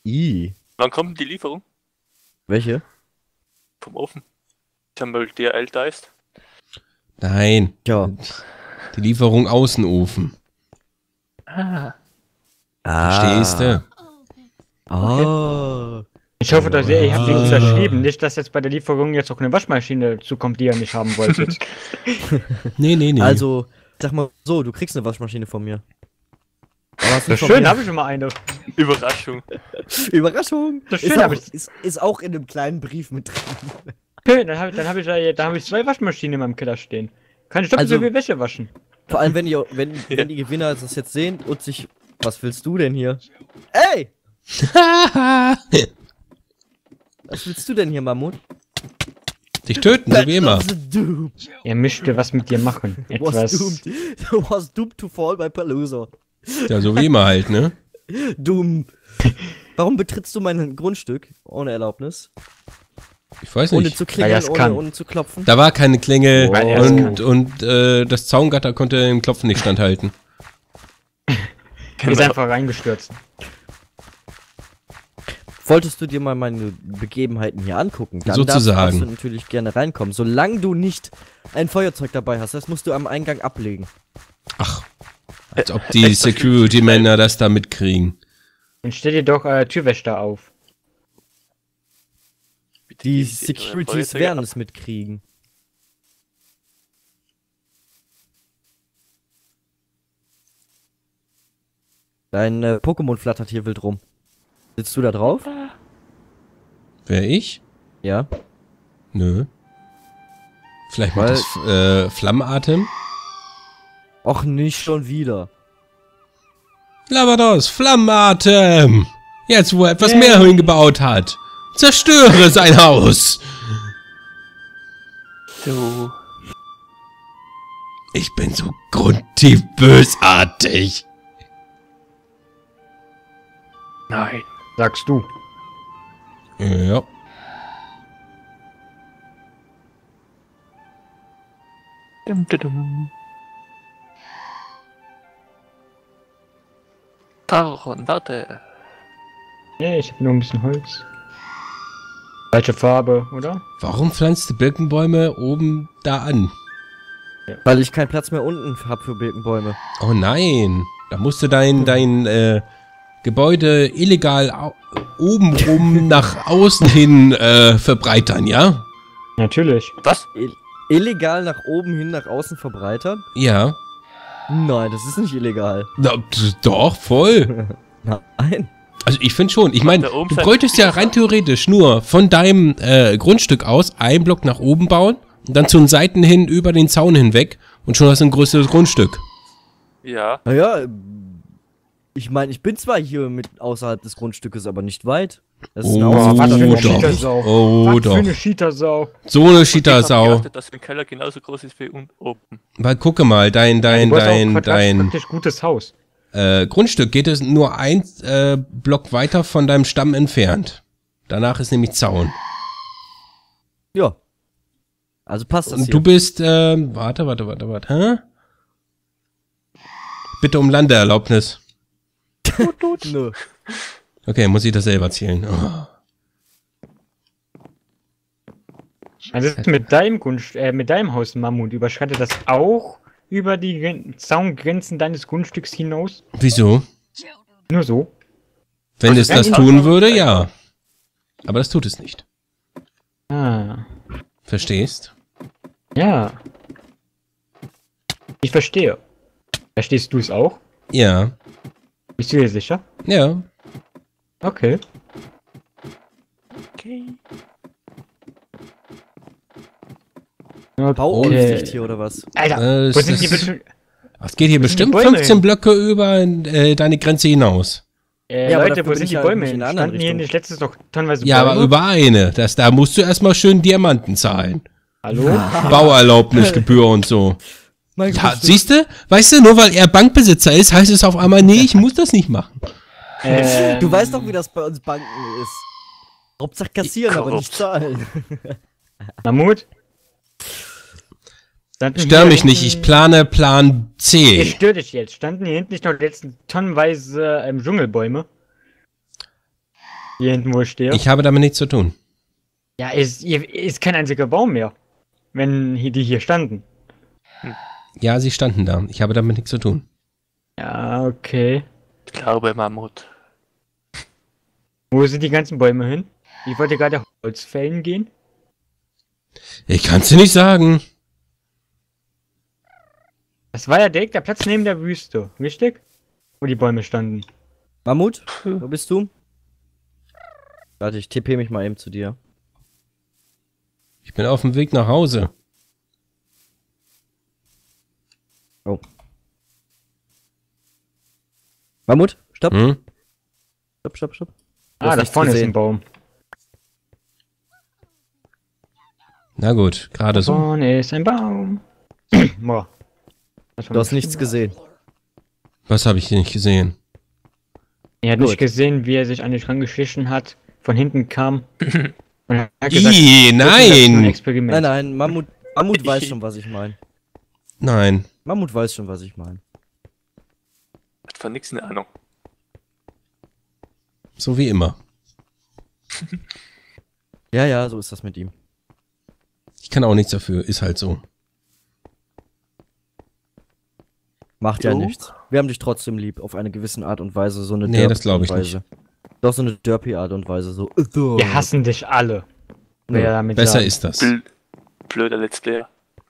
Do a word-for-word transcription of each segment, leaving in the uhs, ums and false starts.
I. Wann kommt denn die Lieferung? Welche? Vom Ofen. Wenn mal D H L da ist. Nein. Ja. Die Lieferung Außenofen. Ah. Verstehst du? Ah. Ich hoffe, dass ihr, ihr habt ihn unterschrieben. Nicht, dass jetzt bei der Lieferung jetzt auch eine Waschmaschine zukommt, die ihr nicht haben wolltet. Nee, nee, nee. Also, sag mal so, du kriegst eine Waschmaschine von mir. Aber hast du Das ist von schön, mir? habe ich schon mal eine. Überraschung. Überraschung. Das ist, schön, hab auch, ich- ist, ist auch in einem kleinen Brief mit drin. Schön, dann habe dann hab ich, ja- dann hab ich zwei Waschmaschinen in meinem Keller stehen. Kann ich doppelt Also- so viel Wäsche waschen. Vor allem, wenn, ihr, wenn, wenn die Gewinner das jetzt sehen und sich... Was willst du denn hier? Ey! Was willst du denn hier, Mammut? Dich töten, so wie immer. Du Er möchte was mit dir machen. was Etwas. doomed. Du warst doomed to fall by Palooza. Ja, so wie immer halt, ne? Dumm. Warum betrittst du mein Grundstück ohne Erlaubnis? Ich weiß Ohne nicht. zu Weil klingeln, er's ohne, kann. ohne zu klopfen? Da war keine Klingel Weil er's und, und äh, das Zaungatter konnte dem Klopfen nicht standhalten. Ist einfach reingestürzt. Wolltest du dir mal meine Begebenheiten hier angucken? Dann Sozusagen. darfst du natürlich gerne reinkommen. Solange du nicht ein Feuerzeug dabei hast, das musst du am Eingang ablegen. Ach, als ob die Security-Männer das da mitkriegen. Dann stell dir doch äh, Türwächter auf. Die Bitte, Securities Feuerzeuge werden ab. es mitkriegen. Dein äh, Pokémon flattert hier wild rum. Sitzt du da drauf? Wer ich? Ja. Nö. Vielleicht Weil- mit das äh, Flammenatem? Och, nicht schon wieder. Lavados, Flammenatem! Jetzt, wo er etwas Yay. mehr hingebaut hat. Zerstöre sein Haus! So. Ich bin so grundtief bösartig. Nein. Sagst du. Ja. Dum, dum, dum. Taron, warte. Nee, ich hab nur ein bisschen Holz. Falsche Farbe, oder? Warum pflanzt du Birkenbäume oben da an? Weil ich keinen Platz mehr unten hab für Birkenbäume. Oh nein. Da musst du dein, dein äh, Gebäude illegal au obenrum nach außen hin äh, verbreitern, ja? Natürlich. Was? Illegal nach oben hin, nach außen verbreitern? Ja. Nein, das ist nicht illegal. Na, d- doch, voll. Nein. Also ich finde schon. Ich meine, Da oben du sein- bräuchtest ja rein theoretisch nur von deinem äh, Grundstück aus einen Block nach oben bauen und dann zu den Seiten hin über den Zaun hinweg und schon hast du ein größeres Grundstück. Ja. Naja, ich meine, ich bin zwar hier mit außerhalb des Grundstückes, aber nicht weit. Das ist eine Oh, was für eine Außenfläche. doch. Cheatersau. Oh, Was für doch. eine Cheatersau. So eine Ich hab Cheatersau. geachtet, dass im Keller genauso groß ist wie unten oben. Weil gucke mal, dein, dein, Du hast auch dein, quadratisch dein praktisch gutes Haus. äh, Grundstück geht es nur ein äh, Block weiter von deinem Stamm entfernt. Danach ist nämlich Zaun. Ja. Also passt das Und hier. du bist, ähm, warte, warte, warte, warte, hä? Bitte um Landeerlaubnis. Nö. Okay, muss ich das selber zählen. Oh. Also ist mit deinem Grundst äh, mit deinem Haus Mammut überschreitet das auch über die Gren Zaungrenzen deines Grundstücks hinaus? Wieso? Nur so? Wenn es Also das wenn- tun würde, ja. Aber das tut es nicht. Ah. Verstehst? Ja. Ich verstehe. Verstehst du es auch? Ja. Bist du dir sicher? Ja. Okay. Okay. Bauunsicht hier oder was? Alter, Äh, wo es sind die ist- bitte? Es geht hier Wo sind die bestimmt Bäume fünfzehn hin? Blöcke über äh, deine Grenze hinaus. Äh, Ja, aber Leute, dafür wo bin sind ich die ja Bäume nicht hin? in einer anderen Standen hier Richtung. nicht letztes doch tonnenweise Ja, Bäume? aber über eine. Das, da musst du erstmal schön Diamanten zahlen. Hallo? Bauerlaubnisgebühr und so. Mein Ja, Grundstück. siehst du? Weißt du, nur weil er Bankbesitzer ist, heißt es auf einmal, nee, ich muss das nicht machen. ähm, Du weißt doch, wie das bei uns Banken ist. Hauptsache kassieren, aber nicht Korrupt. zahlen. Mammut? Standen Stör hier mich nicht, ich hinten- plane Plan Ich C. störe dich jetzt. Standen hier hinten nicht noch letzten tonnenweise ähm, Dschungelbäume? Hier hinten, wo ich stehe. Ich habe damit nichts zu tun. Ja, ist, hier ist kein einziger Baum mehr. Wenn hier, die hier standen. Ja, sie standen da. Ich habe damit nichts zu tun. Ja, okay. Ich glaube Mammut. Wo sind die ganzen Bäume hin? Ich wollte gerade Holz fällen gehen. Ich kann's dir nicht sagen. Das war ja direkt der Platz neben der Wüste, richtig? Wo die Bäume standen. Mammut, wo bist du? Warte, ich tippe mich mal eben zu dir. Ich bin auf dem Weg nach Hause. Oh. Mammut, stopp. Hm? Stopp, stopp, stopp. Du Ah, hast da nichts vorne ist gesehen. ein Baum. Na gut, gerade so. Vorne ist ein Baum. Boah. Das war Du hast ein- nichts gesehen. Was habe ich nicht gesehen? Er hat Gut. nicht gesehen, wie er sich an dich rangeschlichen hat, von hinten kam und hat gesagt, Ih, das ist nur ein nein! Experiment. Nein, nein, Mammut, Mammut weiß schon, was ich meine. Nein. Mammut weiß schon, was ich meine. Hat von nix eine Ahnung. So wie immer. Ja, ja, so ist das mit ihm. Ich kann auch nichts dafür, ist halt so. Macht ja Jo. nichts. Wir haben dich trotzdem lieb, auf eine gewisse Art und Weise. So eine Nee, derpy das glaub ich Art und Weise. Doch so eine derpy Art und Weise. So. Wir hassen dich alle. Wer Ja. damit Besser sagt. ist das. Bl blöder Let's Player.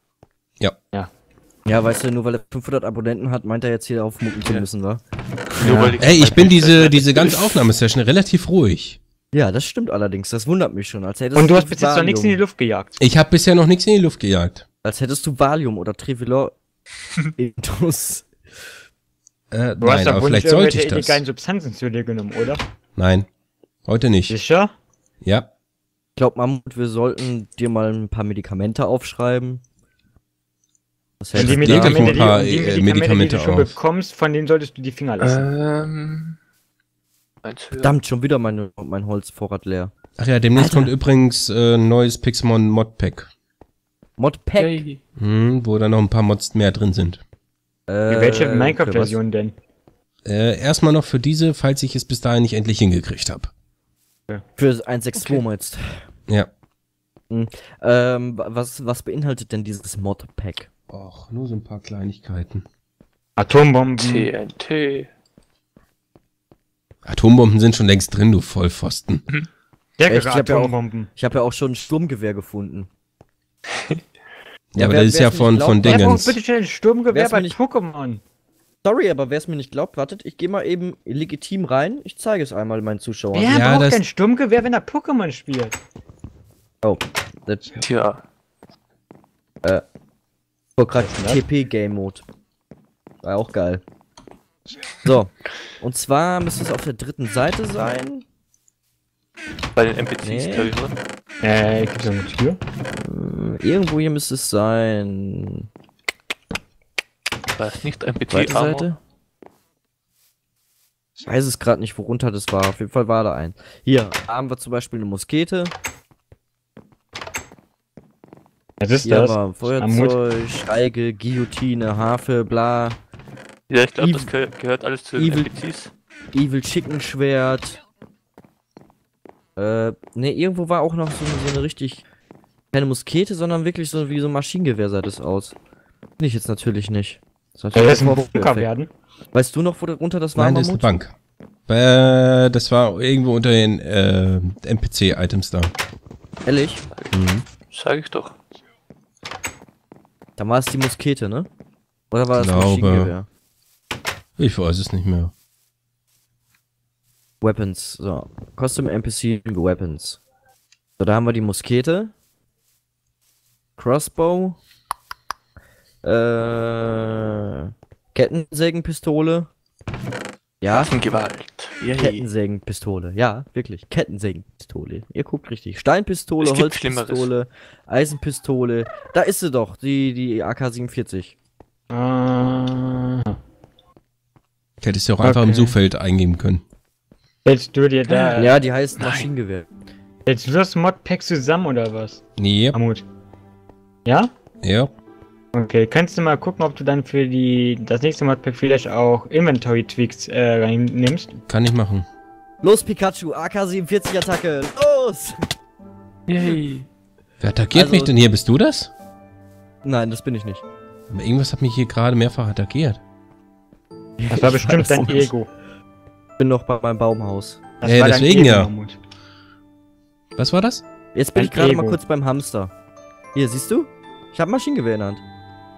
Ja, weißt du, nur weil er fünfhundert Abonnenten hat, meint er jetzt hier aufmucken zu Ja. müssen, wa? Nur Ja. weil ich Ey, ich bin diese, diese ganze Aufnahmesession relativ ruhig. Ja, das stimmt allerdings. Das wundert mich schon. Als hättest Und du hast bis jetzt noch Valium- nichts in die Luft gejagt. Ich habe bisher noch nichts in die Luft gejagt. Als hättest du Valium oder Trivilor Intus. Äh, Du hast nein, doch aber wohl nicht vielleicht sollte irgendwelche ich das. illegalen Substanzen zu dir genommen, oder? Nein, heute nicht. Sicher? Ja, Ich glaube, Mammut, wir sollten dir mal ein paar Medikamente aufschreiben. Das Und hält die leg ich Medikamente, ein die, paar, und die äh, Medikamente, Medikamente die du schon auf. bekommst, von denen solltest du die Finger lassen. Ähm. Eins höher. Verdammt, schon wieder meine, mein Holzvorrat leer. ach ja, demnächst Alter. kommt übrigens äh, ein neues Pixelmon Modpack. Modpack. Yay. Hm, wo da noch ein paar Mods mehr drin sind. Äh, Welche für Minecraft-Version denn? Äh, erstmal noch für diese, falls ich es bis dahin nicht endlich hingekriegt habe. was? Für eins sechs zwei Okay. meinst. Ja. Ähm, was, was beinhaltet denn dieses Modpack? Och, nur so ein paar Kleinigkeiten. Atombomben. T N T. Atombomben sind schon längst drin, du Vollpfosten. Stärkere Echt? Ich hab ja auch- Atombomben. Ich habe ja auch schon ein Sturmgewehr gefunden. Ja, aber wer- das ist wer's ja mir von, nicht von glaubt, Wer braucht Dingens. bitte schnell ein Sturmgewehr Wer's mir bei nicht- Pokémon? Sorry, aber wer es mir nicht glaubt, wartet, ich gehe mal eben legitim rein. Ich zeige es einmal meinen Zuschauern. Wer Ja, braucht das- ein Sturmgewehr, wenn er Pokémon spielt? Oh, das Tja. war gerade T P Game Mode. War auch geil. So, und zwar müsste es auf der dritten Seite sein. Bei den N P Cs, Nee. glaube ich, oder? Äh, gibt's da eine Tür? Äh, Irgendwo hier müsste es sein. War es nicht N P Zweite C Armor? Seite. Ich weiß es gerade nicht, worunter das war. Auf jeden Fall war da ein. Hier haben wir zum Beispiel eine Muskete. Was ist Hier das? haben wir Feuerzeug, Steige, Guillotine, Harfe, bla. Ja, ich glaube, Evil- das gehör gehört alles zu den Evil- N P Cs. Evil Chicken Schwert. Äh, ne, irgendwo war auch noch so, so eine richtig. Keine Muskete, sondern wirklich so wie so ein Maschinengewehr sah das aus. Bin ich jetzt natürlich nicht. Das ist Soll natürlich das ein ein Bunker Vorführeffekt. werden? Weißt du noch, wo darunter das war, Nein, das ist eine Mammut? Bank. Äh, das war irgendwo unter den äh, N P C-Items da. Ehrlich? Mhm. Sag ich doch. Da war es die Muskete, ne? Oder war das Glaube. Maschinengewehr? Ich weiß es nicht mehr. Weapons, so. Custom N P C Weapons. So, da haben wir die Muskete. Crossbow. Äh. Kettensägenpistole. Ja, Waffengewalt. Yay. Kettensägenpistole. Ja, wirklich. Kettensägenpistole. Ihr guckt richtig. Steinpistole, Es gibt Holzpistole, Eisenpistole. Da ist sie doch, die, die A K siebenundvierzig. Ah. Hättest du auch einfach im Okay. Suchfeld eingeben können. Hältst du dir da. Ja, die heißt Maschinengewehr. Hältst du das Modpack zusammen oder was? Yep. Amut. Ja? Ja. Okay, kannst du mal gucken, ob du dann für die das nächste Modpack vielleicht auch Inventory Tweaks äh, reinnimmst? Kann ich machen. Los, Pikachu, A K siebenundvierzig Attacke. Los! Yay. Wer attackiert Also- mich denn hier? Bist du das? Nein, das bin ich nicht. Aber irgendwas hat mich hier gerade mehrfach attackiert. Das war Ich bestimmt weiß dein nicht. Ego. Ich bin noch bei meinem Baumhaus. Das Ja, war deswegen dein Ego, ja. Mammut. Was war das? Jetzt bin Dein ich gerade mal Ego. kurz beim Hamster. Hier, siehst du? Ich habe Maschinengewehr in der Hand.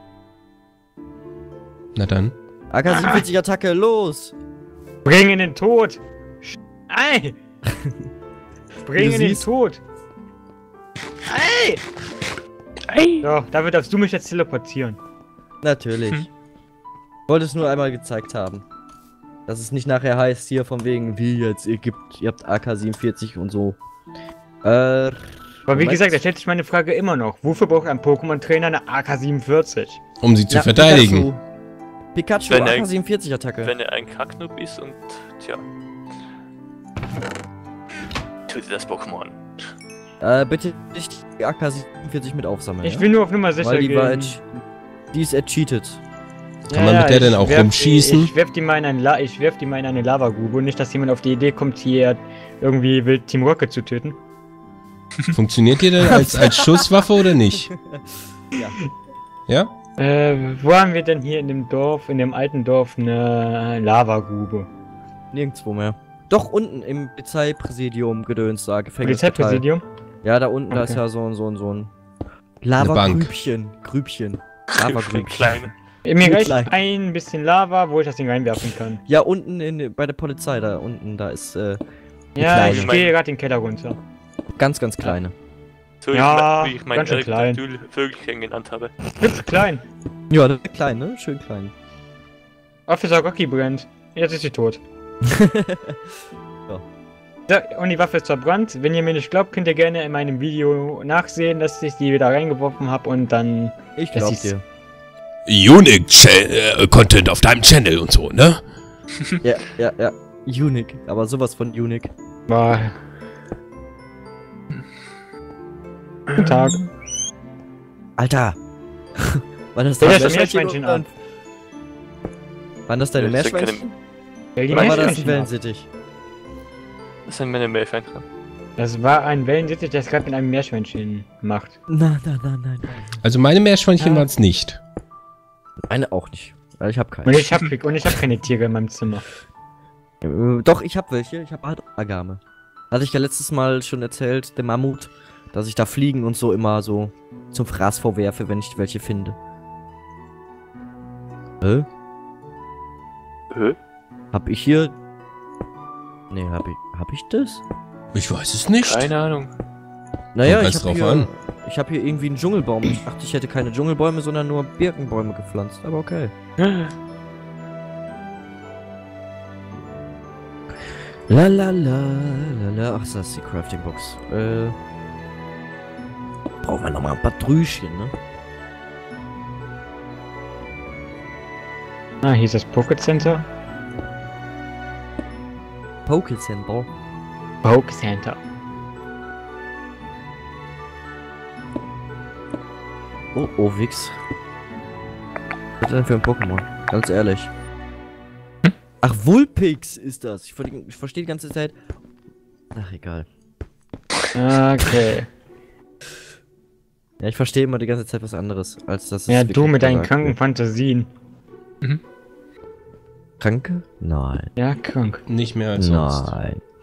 Na dann. A K siebenundvierzig Attacke, los! Bring ihn in den Tod! Sch- Ei! Bring Wie ihn du in den siehst. Tod! Ei! Ey. So, dafür darfst du mich jetzt teleportieren. Natürlich. Hm. Ich wollte es nur einmal gezeigt haben. Dass es nicht nachher heißt, hier von wegen, wie jetzt, ihr gibt, ihr habt A K siebenundvierzig und so. Äh. Aber wie Moment. gesagt, da stellt sich meine Frage immer noch. Wofür braucht ein Pokémon-Trainer eine A K siebenundvierzig? Um sie zu Ja, verteidigen. Pikachu, Pikachu Wenn A er- K siebenundvierzig Attacke. Wenn er ein Kacknoob ist und, tja. Töte das Pokémon. Äh, bitte nicht die A K siebenundvierzig mit aufsammeln. Ich ja? will nur auf Nummer sicher Weil die gehen. war jetzt, die ist ercheatet. Kann man mit der denn ich auch werf rumschießen? Die, ich werf die mal in ein La ich werf die mal in eine Lavagrube und nicht, dass jemand auf die Idee kommt, hier irgendwie wild Team Rocket zu töten. Funktioniert die denn als, als Schusswaffe oder nicht? Ja. Ja? Äh, wo haben wir denn hier in dem Dorf, in dem alten Dorf, eine Lavagrube? Nirgendwo mehr. Doch, unten im Polizeipräsidium Gedöns da, Gefängnis. Polizeipräsidium? Ja, da unten, da Okay. ist ja so ein, so ein, so ein Bank. Lava-Grübchen. Grübchen. Lava-Grübchen. Kleine. Äh, Mir Wie reicht klein. ein bisschen Lava, wo ich das Ding reinwerfen kann. Ja, unten in, bei der Polizei, da unten, da ist äh, Ja, kleine. ich gehe gerade den Keller runter. ganz, ganz kleine. So Ja, wie ich mein ganz schön klein. Vögelchen genannt habe. Hübsch klein. Ja, das ist klein, ne? Schön klein. Officer Rocky brennt. Jetzt ist sie tot. Ja. So, und die Waffe ist verbrannt. Wenn ihr mir nicht glaubt, könnt ihr gerne in meinem Video nachsehen, dass ich die wieder reingeworfen habe und dann... Ich Das glaub ist- dir. Unique-Content auf deinem Channel und so, ne? Ja, ja, ja. Unique, aber sowas von unique. War... Guten Tag. Alter! War das Ja, deine das Meerschweinchen? Meerschweinchen oder- an. Waren das deine Ja, das sind keine- Meerschweinchen? Stell die Oder war das ein Meerschweinchen ab. Wellensittich? Das sind meine Meerschweinchen. Das war ein Wellensittich, der es gerade mit einem Meerschweinchen macht. Nein, nein, nein, nein. Also meine Meerschweinchen Ja. waren es nicht. Eine auch nicht. Weil ich hab keine. Und ich hab, und ich hab keine Tiere in meinem Zimmer. Äh, Doch, ich hab welche. Ich hab halt Agame. Hatte ich ja letztes Mal schon erzählt, der Mammut, dass ich da Fliegen und so immer so zum Fraß vorwerfe, wenn ich welche finde. Hä? Hä? Hab ich hier... Nee, hab ich... Hab ich das? Ich weiß es nicht. Keine Ahnung. Naja, Kommt ich ganz hab drauf hier... an. Ich hab hier irgendwie einen Dschungelbaum. Ich dachte, ich hätte keine Dschungelbäume, sondern nur Birkenbäume gepflanzt. Aber okay. La la la la la. Ach, das ist die Crafting Box. Äh. Brauchen wir nochmal ein paar Drüschen, ne? Ah, hier ist das Pocket Center. Poké Center. Poke Center. Oh, oh, Wix. Was ist denn für ein Pokémon? Ganz ehrlich. Ach, Vulpix ist das. Ich, ver ich verstehe die ganze Zeit. Ach, egal. Okay. Ja, ich verstehe immer die ganze Zeit was anderes, als das es Ja, wirklich du mit deinen gesagt kranken wird. Fantasien. Kranke? Nein. Ja, krank. Nicht mehr als sonst. Nein.